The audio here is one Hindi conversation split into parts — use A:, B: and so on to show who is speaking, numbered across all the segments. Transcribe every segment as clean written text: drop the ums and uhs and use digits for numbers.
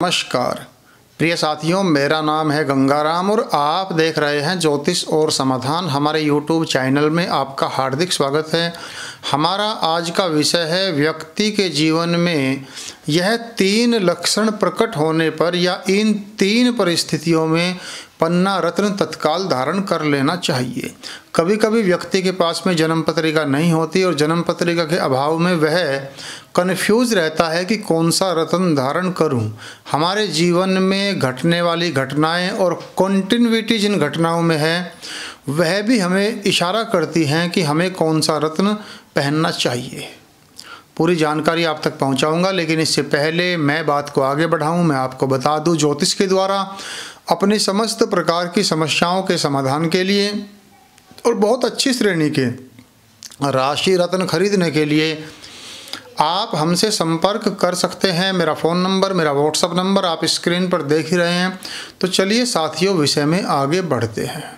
A: नमस्कार प्रिय साथियों, मेरा नाम है गंगाराम और आप देख रहे हैं ज्योतिष और समाधान। हमारे YouTube चैनल में आपका हार्दिक स्वागत है। हमारा आज का विषय है व्यक्ति के जीवन में यह 3 लक्षण प्रकट होने पर या इन 3 परिस्थितियों में पन्ना रत्न तत्काल धारण कर लेना चाहिए। कभी कभी व्यक्ति के पास में जन्म पत्रिका नहीं होती और जन्म पत्रिका के अभाव में वह कन्फ्यूज रहता है कि कौन सा रत्न धारण करूं। हमारे जीवन में घटने वाली घटनाएं और कॉन्टिन्यूटी जिन घटनाओं में है वह भी हमें इशारा करती हैं कि हमें कौन सा रत्न पहनना चाहिए। पूरी जानकारी आप तक पहुंचाऊंगा, लेकिन इससे पहले मैं बात को आगे बढ़ाऊं, मैं आपको बता दूं ज्योतिष के द्वारा अपनी समस्त प्रकार की समस्याओं के समाधान के लिए और बहुत अच्छी श्रेणी के राशि रत्न खरीदने के लिए आप हमसे संपर्क कर सकते हैं। मेरा फ़ोन नंबर, मेरा व्हाट्सएप नंबर आप स्क्रीन पर देख ही रहे हैं। तो चलिए साथियों, विषय में आगे बढ़ते हैं।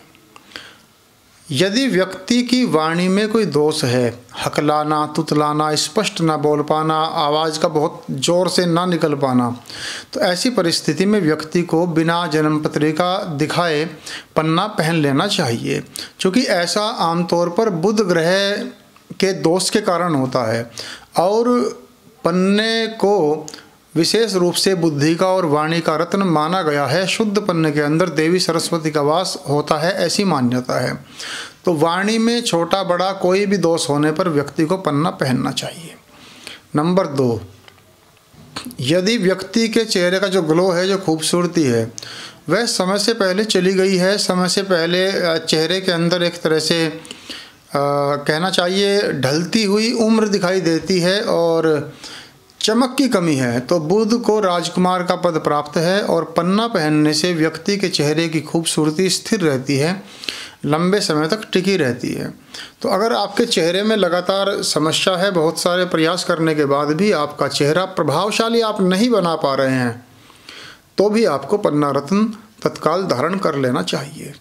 A: यदि व्यक्ति की वाणी में कोई दोष है, हकलाना, तुतलाना, स्पष्ट ना बोल पाना, आवाज़ का बहुत ज़ोर से ना निकल पाना, तो ऐसी परिस्थिति में व्यक्ति को बिना जन्म पत्रिका दिखाए पन्ना पहन लेना चाहिए, क्योंकि ऐसा आमतौर पर बुध ग्रह के दोष के कारण होता है। और पन्ने को विशेष रूप से बुद्धि का और वाणी का रत्न माना गया है। शुद्ध पन्ने के अंदर देवी सरस्वती का वास होता है, ऐसी मान्यता है। तो वाणी में छोटा बड़ा कोई भी दोष होने पर व्यक्ति को पन्ना पहनना चाहिए। नंबर 2, यदि व्यक्ति के चेहरे का जो ग्लो है, जो खूबसूरती है, वह समय से पहले चली गई है, समय से पहले चेहरे के अंदर एक तरह से कहना चाहिए ढलती हुई उम्र दिखाई देती है और चमक की कमी है, तो बुध को राजकुमार का पद प्राप्त है और पन्ना पहनने से व्यक्ति के चेहरे की खूबसूरती स्थिर रहती है, लंबे समय तक टिकी रहती है। तो अगर आपके चेहरे में लगातार समस्या है, बहुत सारे प्रयास करने के बाद भी आपका चेहरा प्रभावशाली आप नहीं बना पा रहे हैं, तो भी आपको पन्ना रत्न तत्काल धारण कर लेना चाहिए।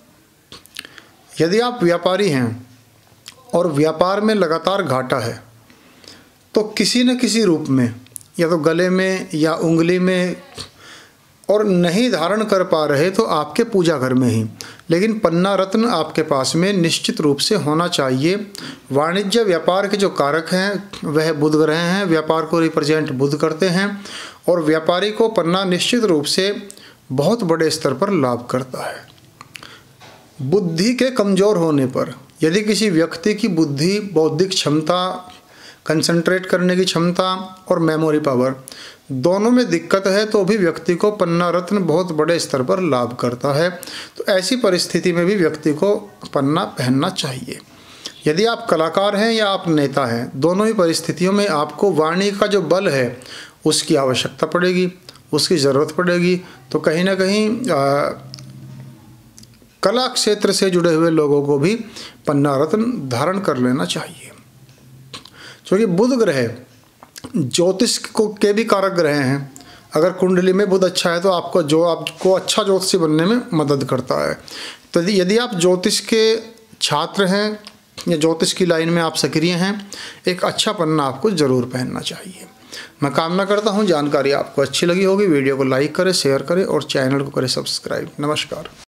A: यदि आप व्यापारी हैं और व्यापार में लगातार घाटा है, तो किसी न किसी रूप में, या तो गले में या उंगली में, और नहीं धारण कर पा रहे तो आपके पूजा घर में ही, लेकिन पन्ना रत्न आपके पास में निश्चित रूप से होना चाहिए। वाणिज्य व्यापार के जो कारक हैं वह बुध ग्रह हैं, व्यापार को रिप्रेजेंट बुध करते हैं और व्यापारी को पन्ना निश्चित रूप से बहुत बड़े स्तर पर लाभ करता है। बुद्धि के कमज़ोर होने पर, यदि किसी व्यक्ति की बुद्धि, बौद्धिक क्षमता, कंसंट्रेट करने की क्षमता और मेमोरी पावर दोनों में दिक्कत है, तो भी व्यक्ति को पन्ना रत्न बहुत बड़े स्तर पर लाभ करता है। तो ऐसी परिस्थिति में भी व्यक्ति को पन्ना पहनना चाहिए। यदि आप कलाकार हैं या आप नेता हैं, दोनों ही परिस्थितियों में आपको वाणी का जो बल है उसकी आवश्यकता पड़ेगी, उसकी ज़रूरत पड़ेगी। तो कहीं ना कहीं कला क्षेत्र से जुड़े हुए लोगों को भी पन्ना रत्न धारण कर लेना चाहिए, क्योंकि बुध ग्रह ज्योतिष को के भी कारक ग्रह हैं। अगर कुंडली में बुध अच्छा है तो आपको अच्छा ज्योतिषी बनने में मदद करता है। तो यदि आप ज्योतिष के छात्र हैं या ज्योतिष की लाइन में आप सक्रिय हैं, एक अच्छा पन्ना आपको ज़रूर पहनना चाहिए। मैं कामना करता हूं जानकारी आपको अच्छी लगी होगी। वीडियो को लाइक करें, शेयर करें और चैनल को करें सब्सक्राइब। नमस्कार।